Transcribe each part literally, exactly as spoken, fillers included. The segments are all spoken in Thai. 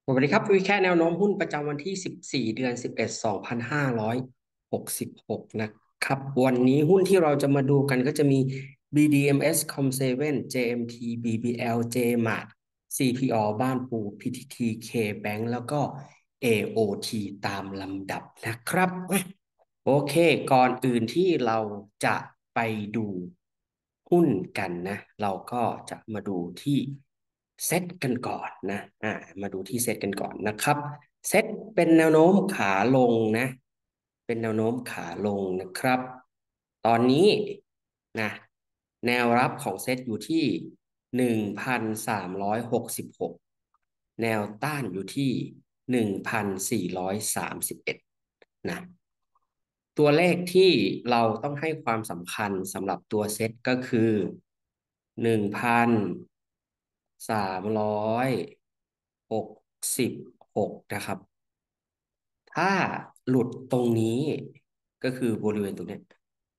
สวัสดีครับวีแค่แนวโน้มหุ้นประจำวันที่สิบสี่เดือนสิบเอ็ด สองพันห้าร้อยหกสิบหกนะครับ วันนี้หุ้นที่เราจะมาดูกันก็จะมี บี ดี เอ็ม เอส Com เซเว่น เจ เอ็ม ที บี บี แอล J-Mart ซี พี โอ บ้านปู พี ที ที K-Bank แล้วก็ เอ โอ ที ตามลำดับนะครับโอเคก่อนอื่นที่เราจะไปดูหุ้นกันนะเราก็จะมาดูที่เซตกันก่อนนะอ่ามาดูที่เซตกันก่อนนะครับเซตเป็นแนวโน้มขาลงนะเป็นแนวโน้มขาลงนะครับตอนนี้นะแนวรับของเซตอยู่ที่หนึ่งพันสามร้อยหกสิบหกแนวต้านอยู่ที่หนึ่งพันสี่ร้อยสามสิบเอ็ดนะตัวเลขที่เราต้องให้ความสำคัญสำหรับตัวเซตก็คือหนึ่งพันสามร้อยหกสิบหกนะครับถ้าหลุดตรงนี้ก็คือบริเวณตรงเนี้ย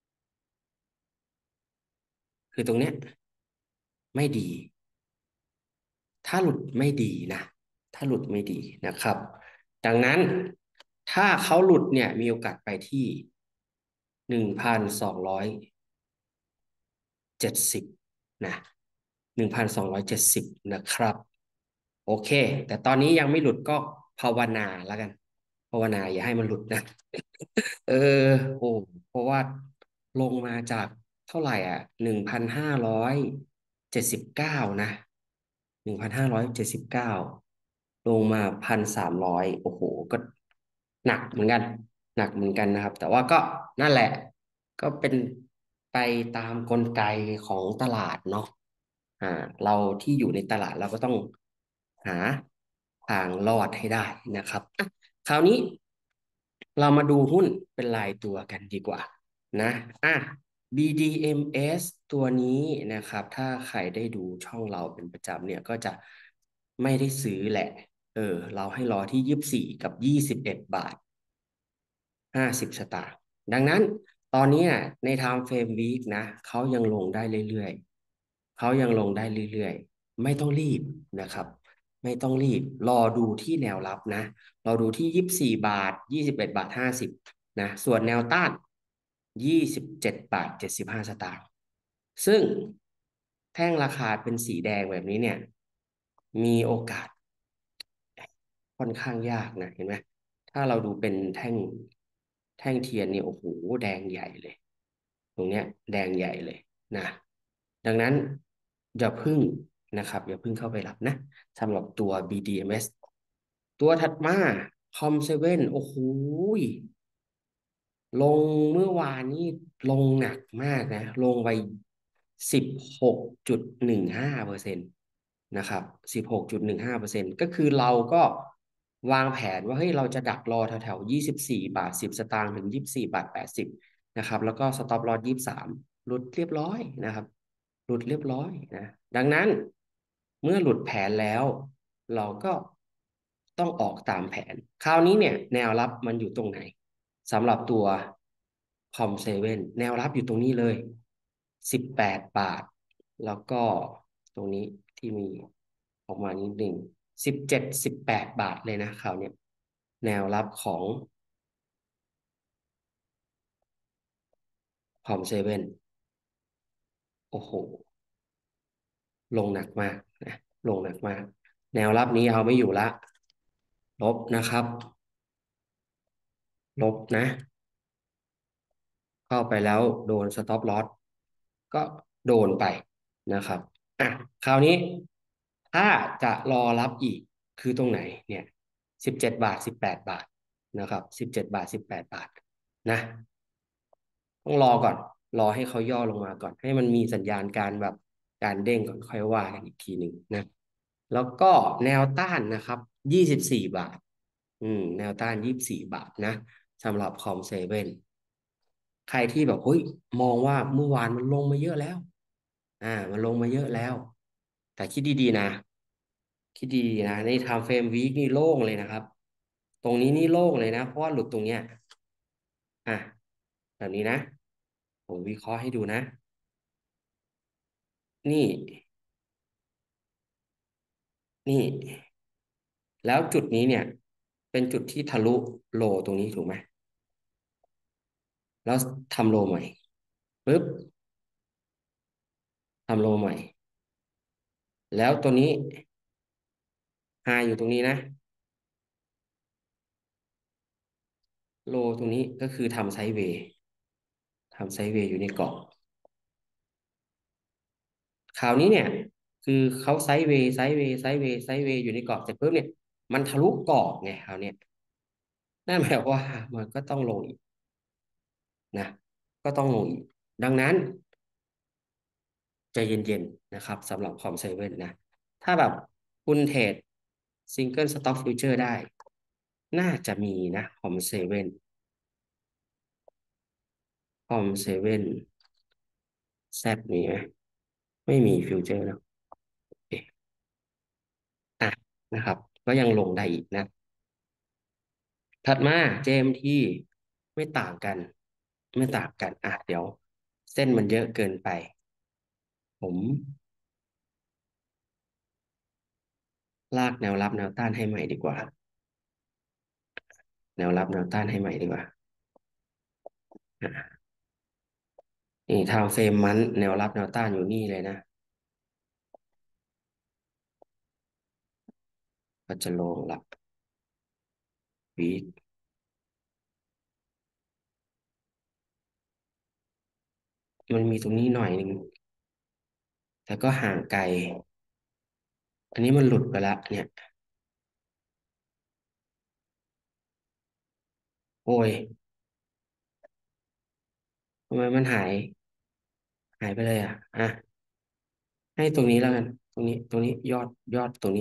คือตรงเนี้ยไม่ดีถ้าหลุดไม่ดีนะถ้าหลุดไม่ดีนะครับดังนั้นถ้าเขาหลุดเนี่ยมีโอกาสไปที่หนึ่งพันสองร้อยเจ็ดสิบนะหนึ่งพันสองร้อยเจ็ดสิบนะครับโอเคแต่ตอนนี้ยังไม่หลุดก็ภาวนาแล้วกันภาวนาอย่าให้มันหลุดนะเออโอ้เพราะว่าลงมาจากเท่าไหร่อ่ะหนึ่งพันห้าร้อยเจ็ดสิบเก้านะหนึ่งพันห้าร้อยเจ็ดสิบเก้าลงมาพันสามร้อยโอ้โหก็หนักเหมือนกันหนักเหมือนกันนะครับแต่ว่าก็นั่นแหละก็เป็นไปตามกลไกของตลาดเนาะอ่าเราที่อยู่ในตลาดเราก็ต้องหาทางรอดให้ได้นะครับอ่ะคราวนี้เรามาดูหุ้นเป็นรายตัวกันดีกว่านะอ่ะ บี ดี เอ็ม เอส ตัวนี้นะครับถ้าใครได้ดูช่องเราเป็นประจำเนี่ยก็จะไม่ได้ซื้อแหละเออเราให้รอที่ยี่สิบสี่กับยี่สิบเอ็ดบาทห้าสิบสตางค์ดังนั้นตอนนี้ใน Time Frame Week นะเขายังลงได้เรื่อยๆเขายังลงได้เรื่อยๆไม่ต้องรีบนะครับไม่ต้องรีบรอดูที่แนวรับนะรอดูที่ยี่สิบสี่บาทยี่สิบเอ็ดบาทห้าสิบนะส่วนแนวต้านยี่สิบเจ็ดบาทเจ็ดสิบห้าสตางค์ซึ่งแท่งราคาเป็นสีแดงแบบนี้เนี่ยมีโอกาส ค่อนข้างยากนะเห็นไหมถ้าเราดูเป็นแท่งแท่งเทียนเนี่ยโอ้โหแดงใหญ่เลยตรงเนี้ยแดงใหญ่เลยนะดังนั้นอย่าพึ่งนะครับอย่าพึ่งเข้าไปรับนะสำหรับตัว บี ดี เอ็ม เอส ตัวถัดมาคอมเซเว่นโอ้โห ลงเมื่อวานนี้ลงหนักมากนะลงไปสิบหกจุดหนึ่งห้าเปอร์เซ็นต์นะครับสิบหกจุดหนึ่งห้าเปอร์เซ็นต์ก็คือเราก็วางแผนว่าเฮ้ยเราจะดักรอแถวๆยี่สิบสี่บาทสิบสตางค์ถึงยี่สิบสี่บาทแปดสิบนะครับแล้วก็สต็อปลอสยี่สิบสามหลุดเรียบร้อยนะครับหลุดเรียบร้อยนะดังนั้นเมื่อหลุดแผนแล้วเราก็ต้องออกตามแผนคราวนี้เนี่ยแนวรับมันอยู่ตรงไหน สำหรับตัวคอมเซเว่นแนวรับอยู่ตรงนี้เลยสิบแปดบาทแล้วก็ตรงนี้ที่มีออกมานิดหนึ่งสิบเจ็ดสิบแปดบาทเลยนะคราวเนี้ยแนวรับของคอมเซเว่นโอ้โหลงหนักมากนะลงหนักมากแนวรับนี้เอาไม่อยู่ละลบนะครับลบนะ เข้าไปแล้วโดนสต็อปลอสก็โดนไปนะครับอ่ะคราวนี้ถ้าจะรอรับอีกคือตรงไหนเนี่ยสิบเจ็ดบาทสิบแปดบาทนะครับสิบเจ็ดบาทสิบแปดบาทนะต้องรอก่อนรอให้เขาย่อลงมาก่อนให้มันมีสัญญาณการแบบการเด้งก่อนค่อยว่ากันอีกทีหนึ่งนะแล้วก็แนวต้านนะครับยี่สิบสี่บาทอืมแนวต้านยี่สิบสี่บาทนะสำหรับคอมเซเว่น ใครที่แบบเฮ้ยมองว่าเมื่อวานมันลงมาเยอะแล้วอ่ามันลงมาเยอะแล้วแต่คิดดีๆนะคิดดีๆนะใน Time Frame Week นี่โล่งเลยนะครับตรงนี้นี่โล่งเลยนะเพราะว่าหลุดตรงเนี้ยอ่ะแบบนี้นะผมวิเคราะห์ให้ดูนะนี่นี่แล้วจุดนี้เนี่ยเป็นจุดที่ทะลุโลตรงนี้ถูกไหมแล้วทำโลใหม่ปึ๊บทำโลใหม่แล้วตัวนี้ไฮอยู่ตรงนี้นะโลตรงนี้ก็คือทำไซด์เวย์ทำไซด์เวย์อยู่ในกรอบคราวนี้เนี่ยคือเขาไซด์เวย์ไซด์เวย์ไซด์เวย์ไซด์เวย์อยู่ในกรอบเสร็จปุ๊บเนี่ยมันทะลุกรอบไงคราวเนี้ยนั่นหมายความว่ามันก็ต้องลงอีกนะก็ต้องลงอีกดังนั้นใจเย็นๆนะครับสำหรับคอมเซเว่นนะถ้าแบบคุณเทรดซิงเกิลสต็อกฟิวเจอร์ได้น่าจะมีนะคอมเซเว่นคอมเซเว่นแซดมีไหมไม่มีฟิวเจอร์แล้วเอ๊ะอ่ะนะครับก็ยังลงได้อีกนะถัดมา เจ เอ็ม ที ไม่ต่างกันไม่ต่างกันอ่ะเดี๋ยวเส้นมันเยอะเกินไปผมลากแนวรับแนวต้านให้ใหม่ดีกว่าแนวรับแนวต้านให้ใหม่ดีกว่าอ่ะนี่ไทม์เฟรมมันแนวรับแนวต้านอยู่นี่เลยนะก็จะลงหลักวีคมันมีตรงนี้หน่อยหนึ่งแต่ก็ห่างไกลอันนี้มันหลุดไปแล้วเนี่ยโอ้ยทำไมมันหายหายไปเลยอ่ะอ่ะให้ตรงนี้แล้วกันตรงนี้ตรงนี้ยอดยอดตรงนี้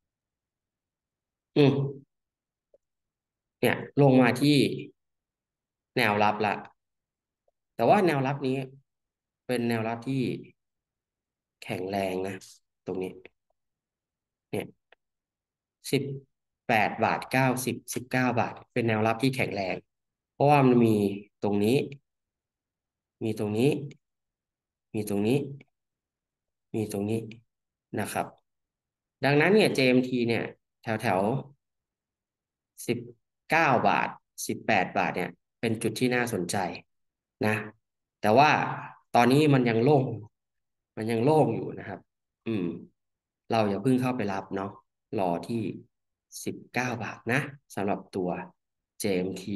อืมเนี่ยลงมาที่แนวรับละแต่ว่าแนวรับนี้เป็นแนวรับที่แข็งแรงนะตรงนี้เนี่ยสิบแปดบาทเก้าสิบสิบเก้าบาทเป็นแนวรับที่แข็งแรงเพราะว่ามันมีตรงนี้มีตรงนี้มีตรงนี้มีตรงนี้นะครับดังนั้นเนี่ย เจ เอ็ม ที เอ็มทีเนี่ยแถวแถวสิบเก้าบาทสิบแปดบาทเนี่ยเป็นจุดที่น่าสนใจนะแต่ว่าตอนนี้มันยังโล่งมันยังโล่งอยู่นะครับอืมเราอย่าเพิ่งเข้าไปรับเนาะรอที่สิบเก้าบาทนะสำหรับตัว เจ เอ็ม ที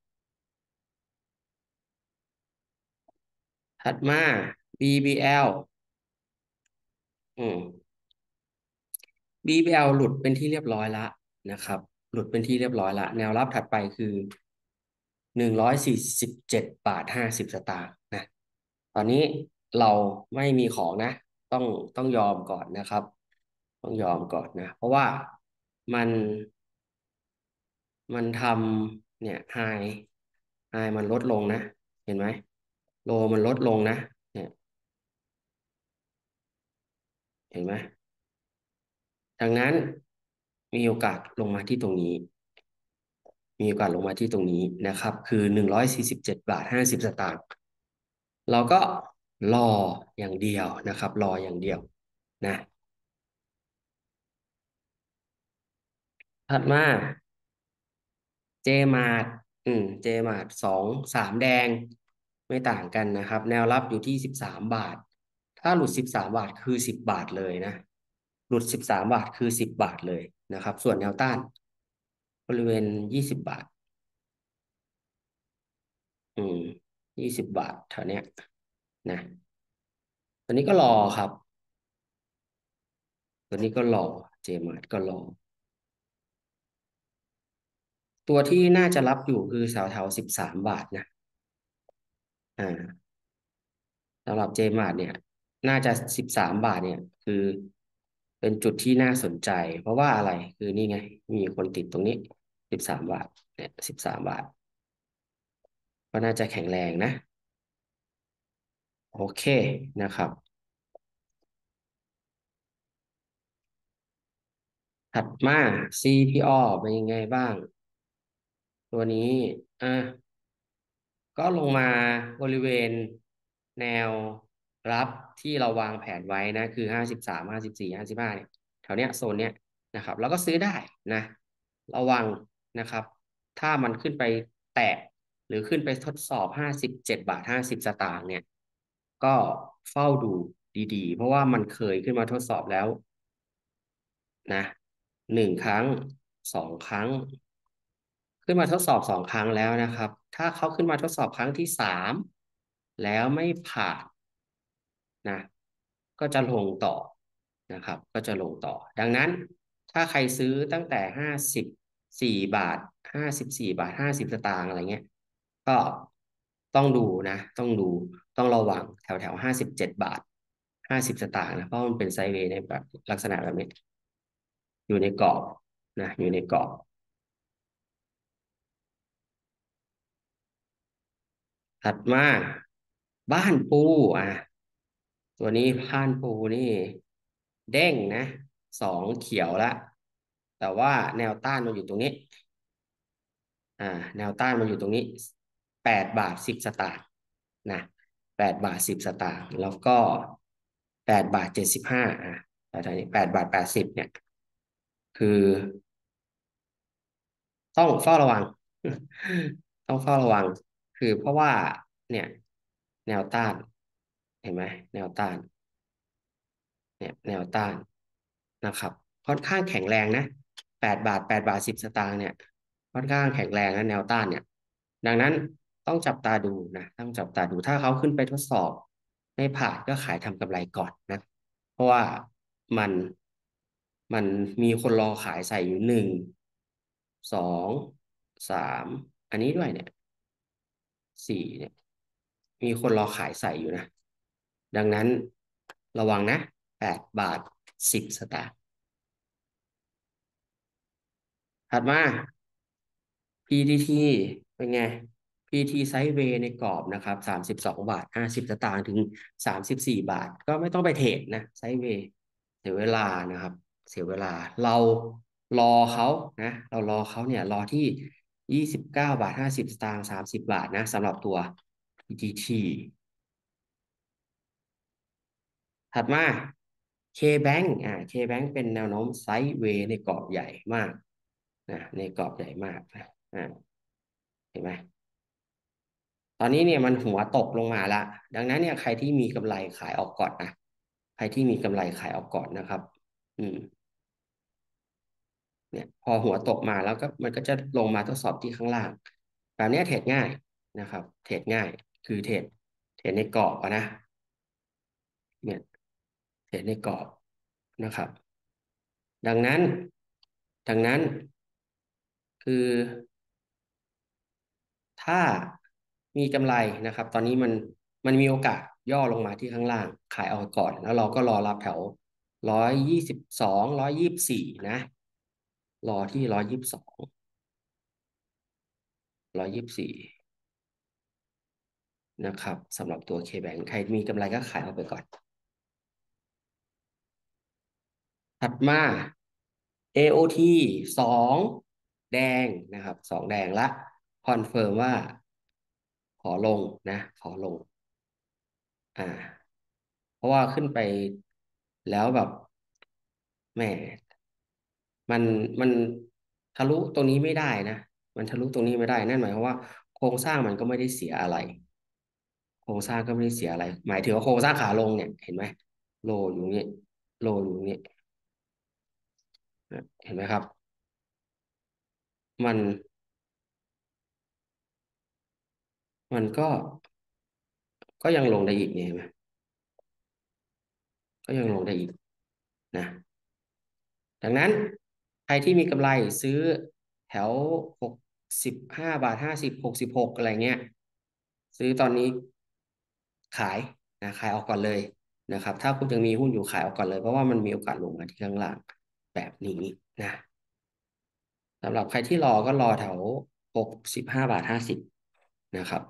ถัดมา บี บี แอล อืม บี บี แอล หลุดเป็นที่เรียบร้อยแล้วนะครับหลุดเป็นที่เรียบร้อยละแนวรับถัดไปคือหนึ่งร้อยสี่สิบเจ็ดบาทห้าสิบสตางค์นะตอนนี้เราไม่มีของนะต้องต้องยอมก่อนนะครับต้องยอมก่อนนะเพราะว่ามันมันทำเนี่ยไฮไฮมันลดลงนะเห็นไหมโลมันลดลงนะเนี่ยเห็นไหมดังนั้นมีโอกาสลงมาที่ตรงนี้ มีโอกาสลงมาที่ตรงนี้นะครับคือหนึ่งร้อยสี่สิบเจ็ดบาทห้าสิบสตางค์เราก็รออย่างเดียวนะครับรออย่างเดียวนะถัดมาเจมาร์อืมเจมาร์สองสามแดงไม่ต่างกันนะครับแนวรับอยู่ที่สิบสามบาทถ้าหลุดสิบสามบาทคือสิบบาทเลยนะหลุดสิบสามบาทคือสิบบาทเลยนะครับส่วนแนวต้านบริเวณยี่สิบบาทอืมยี่สิบบาทเท่าเนี้ยนะตอนนี้ก็รอครับ ตัวนี้ก็รอเจมาร์ก็รอตัวที่น่าจะรับอยู่คือแถวแถวสิบสามบาทนะอ่าสำหรับเจมาร์เนี่ยน่าจะสิบสามบาทเนี่ยคือเป็นจุดที่น่าสนใจเพราะว่าอะไรคือนี่ไงมีคนติดตรงนี้สิบสามบาทเนี่ยสิบสามบาทก็น่าจะแข็งแรงนะโอเคนะครับถัดมา ซี พี โอ เป็นยังไงบ้างตัวนี้อ่ะ ก็ลงมาบริเวณแนวรับที่เราวางแผนไว้นะคือห้าสิบสามห้าสิบสี่ห้าสิบห้าเนี่ยแถวเนี้ยโซนเนี้ยนะครับแล้วก็ซื้อได้นะระวังนะครับถ้ามันขึ้นไปแตะหรือขึ้นไปทดสอบห้าสิบเจ็ดบาทห้าสิบสตางค์เนี่ยก็เฝ้าดูดีๆเพราะว่ามันเคยขึ้นมาทดสอบแล้วนะหนึ่งครั้งสองครั้งขึ้นมาทดสอบสองครั้งแล้วนะครับถ้าเขาขึ้นมาทดสอบครั้งที่สามแล้วไม่ผ่านนะก็จะลงต่อนะครับก็จะลงต่อดังนั้นถ้าใครซื้อตั้งแต่ห้าสิบสี่บาทห้าสิบสี่บาทห้าสิบสตางค์อะไรเงี้ยก็ต้องดูนะต้องดูต้องระวังแถวแถวห้าสิบเจ็ดบาทห้าสิบสตางค์นะเพราะมันเป็นไซด์เวย์ในแบบลักษณะแบบนี้อยู่ในกรอบนะอยู่ในกรอบถัดมาบ้านปูอ่ะตัวนี้บ้านปูนี่เด้งนะสองเขียวละแต่ว่าแนวต้านมันอยู่ตรงนี้ อ่าแนวต้านมันอยู่ตรงนี้แปดบาทสิบสตางค์นะแปดบาทสิบสตางค์แล้วก็แปดบาทเจ็ดสิบห้าอ่ะแต่ทีนี้แปดบาทแปดสิบเนี่ยคือต้องเฝ้าระวังต้องเฝ้าระวังคือเพราะว่าเนี่ยแนวต้านเห็นไหมแนวต้าน เนี่ยแนวต้านนะครับค่อนข้างแข็งแรงนะแปดบาทแปดบาทสิบสตางค์เนี่ยค่อนข้างแข็งแรงนะแนวต้านเนี่ยดังนั้นต้องจับตาดูนะต้องจับตาดูถ้าเขาขึ้นไปทดสอบไม่ผ่านก็ขายทำกำไรก่อนนะเพราะว่ามันมันมีคนรอขายใส่อยู่หนึ่งสองสามอันนี้ด้วยเนี่ยสี่เนี่ยมีคนรอขายใส่อยู่นะดังนั้นระวังนะแปดบาทสิบสตางค์ ถัดมา พี ที ที เป็นไง พี ที ไซด์เวย์ในกรอบนะครับสามสิบสองบาทห้าสิบสตางค์ถึงสามสิบสี่บาทก็ไม่ต้องไปเทรดนะไซด์เวย์เสียเวลานะครับเสียเวลาเรารอเขานะเรารอเขาเนี่ยรอที่ยี่สิบเก้าบาทห้าสิบสตางค์สามสิบบาทนะสำหรับตัว พี ที ที ถัดมา K-Bank อ่า K-Bank เป็นแนวโน้มไซด์เวย์ในกรอบใหญ่มากนะในกรอบใหญ่มากนะอ่าเห็นไหม ตอนนี้เนี่ยมันหัวตกลงมาละดังนั้นเนี่ยใครที่มีกำไรขายออกก่อนนะใครที่มีกำไรขายออกก่อนนะครับอืมเนี่ยพอหัวตกมาแล้วก็มันก็จะลงมาทดสอบที่ข้างล่างแบบนี้เทรดง่ายนะครับเทรดง่ายคือเทรดเทรดในกรอบอะนะเนี่ยเทรดในกรอบนะครับดังนั้นดังนั้นคือถ้ามีกำไรนะครับตอนนี้มันมันมีโอกาสย่อลงมาที่ข้างล่างขายเอาก่อนแล้วเราก็รอรับแถวร้อยยี่สิบสองร้อยยี่สิบสี่นะรอที่ร้อยยี่สิบสองร้อยยี่สิบสี่นะครับสำหรับตัว K-Bank ใครมีกำไรก็ขายเอาไปก่อนถัดมา เอ โอ ที สองแดงนะครับสองแดงละคอนเฟิร์มว่าขอลงนะขอลงอ่าเพราะว่าขึ้นไปแล้วแบบแหม มันมันทะลุตรงนี้ไม่ได้นะมันทะลุตรงนี้ไม่ได้นั่นหมายความว่าโครงสร้างมันก็ไม่ได้เสียอะไรโครงสร้างก็ไม่ได้เสียอะไรหมายถึงว่าโครงสร้างขาลงเนี่ยเห็นไหมโลอยู่นี่โลอยู่นี่เห็นไหมครับมันมันก็ก็ยังลงได้อีกเนี่ยเห็นไหมก็ยังลงได้อีกนะดังนั้นใครที่มีกำไรซื้อแถวหกสิบห้าบาทห้าสิบหกสิบหกอะไรเงี้ยซื้อตอนนี้ขายนะขายออกก่อนเลยนะครับถ้าคุณยังมีหุ้นอยู่ขายออกก่อนเลยเพราะว่ามันมีโอกาสลงมาที่ข้างล่างแบบนี้นะสำหรับใครที่รอก็รอแถวหกสิบห้าบาทห้าสิบนะครับ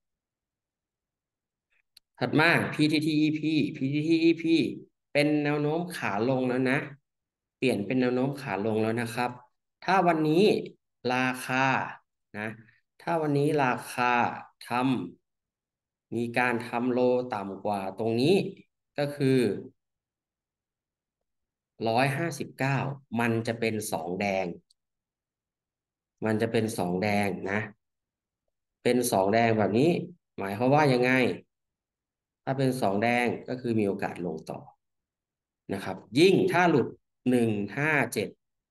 ถัดมา พี ที ที อี พี พี ที ที อี พี เป็นแนวโน้มขาลงแล้วนะเปลี่ยนเป็นแนวโน้มขาลงแล้วนะครับถ้าวันนี้ราคานะถ้าวันนี้ราคาทำมีการทำโลต่ำกว่าตรงนี้ก็คือร้อยห้าสิบเก้ามันจะเป็นสองแดงมันจะเป็นสองแดงนะเป็นสองแดงแบบนี้หมายความว่ายังไงถ้าเป็นสองแดงก็คือมีโอกาสลงต่อนะครับยิ่งถ้าหลุดหนึ่งห้าเจ็ด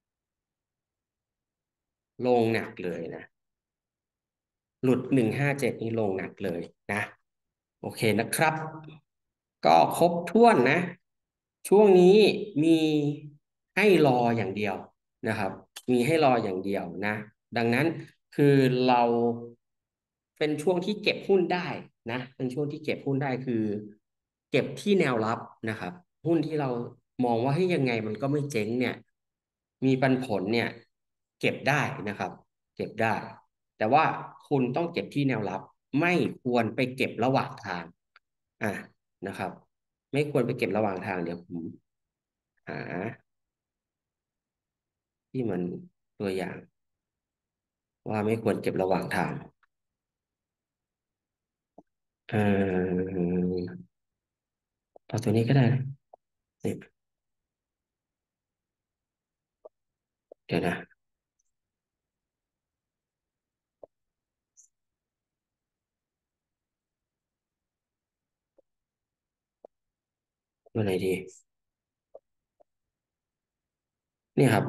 ลงหนักเลยนะหลุดหนึ่งห้าเจ็ดนี่ลงหนักเลยนะโอเคนะครับก็ครบถ้วนนะช่วงนี้มีให้รออย่างเดียวนะครับมีให้รออย่างเดียวนะดังนั้นคือเราเป็นช่วงที่เก็บหุ้นได้นะเป็นช่วงที่เก็บหุ้นได้คือเก็บที่แนวรับนะครับหุ้นที่เรามองว่าให้ยยังไงมันก็ไม่เจ๊งเนี่ยมีปันผลเนี่ยเก็บได้นะครับเก็บได้แต่ว่าคุณต้องเก็บที่แนวรับไม่ควรไปเก็บระหว่างทางอ่ะนะครับไม่ควรไปเก็บระหว่างทางเดี๋ยวผมหาที่มันตัวอย่างว่าไม่ควรเก็บระหว่างทางเออเอาตัวนี้ก็ได้นะนี่เดี๋ยวนะตัวไหนดีนี่ครับ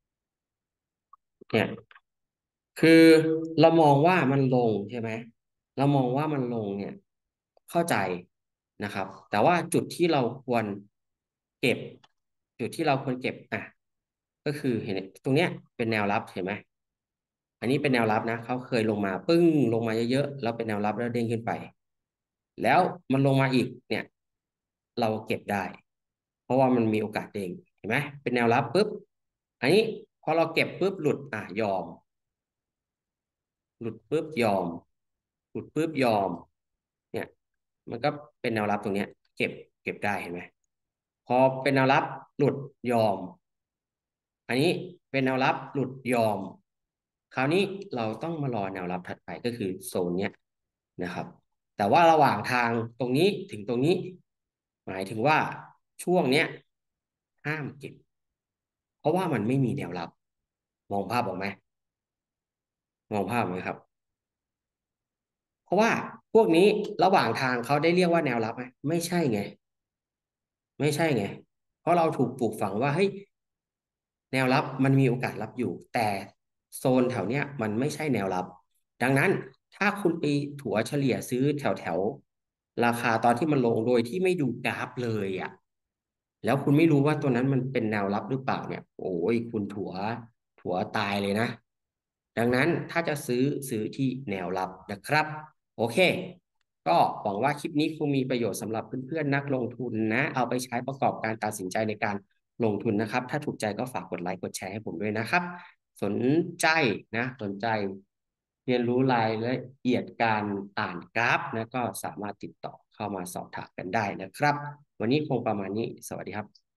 เนี่ย คือเรามองว่ามันลงใช่ไหมเรามองว่ามันลงเนี่ยเข้าใจนะครับแต่ว่าจุดที่เราควรเก็บจุดที่เราควรเก็บอ่ะก็คือเห็นตรงเนี้ยเป็นแนวรับเห็นไหมอันนี้เป็นแนวรับนะเขาเคยลงมาปึ้งลงมาเยอะๆแล้วเป็นแนวรับแล้วเด้งขึ้นไปแล้วมันลงมาอีกเนี่ยเราเก็บได้เพราะว่ามันมีโอกาสเด้งเห็นไหมเป็นแนวรับปุ๊บอันนี้พอเราเก็บปุ๊บหลุดอ่ะยอม หลุดปุ๊บยอมหลุดปุ๊บยอมเนี่ยมันก็เป็นแนวรับตรงเนี้ยเก็บเก็บได้เห็นไหมพอเป็นแนวรับหลุดยอมอันนี้เป็นแนวรับหลุดยอมคราวนี้เราต้องมารอแนวรับถัดไปก็คือโซนเนี้ยนะครับแต่ว่าระหว่างทางตรงนี้ถึงตรงนี้หมายถึงว่าช่วงเนี้ยห้ามเก็บเพราะว่ามันไม่มีแนวรับมองภาพออกไหมมองภาพไหมครับ เพราะว่าพวกนี้ระหว่างทางเขาได้เรียกว่าแนวรับไหมไม่ใช่ไงไม่ใช่ไงเพราะเราถูกปลูกฝังว่าเฮ้ยแนวรับมันมีโอกาสรับอยู่แต่โซนแถวเนี้ยมันไม่ใช่แนวรับดังนั้นถ้าคุณไปถัวเฉลี่ยซื้อแถวแถวราคาตอนที่มันลงโดยที่ไม่ดูกราฟเลยอ่ะแล้วคุณไม่รู้ว่าตัวนั้นมันเป็นแนวรับหรือเปล่าเนี่ยโอ้ยคุณถัวถัวตายเลยนะดังนั้นถ้าจะซื้อซื้อที่แนวรับนะครับ โอเค ก็หวังว่าคลิปนี้คงมีประโยชน์สำหรับเพื่อนๆนักลงทุนนะเอาไปใช้ประกอบการตัดสินใจในการลงทุนนะครับ ถ้าถูกใจก็ฝากกดไลค์กดแชร์ให้ผมด้วยนะครับ สนใจนะสนใจเรียนรู้รายละเอียดการอ่านกราฟนะก็สามารถติดต่อเข้ามาสอบถามกันได้นะครับ วันนี้คงประมาณนี้ สวัสดีครับ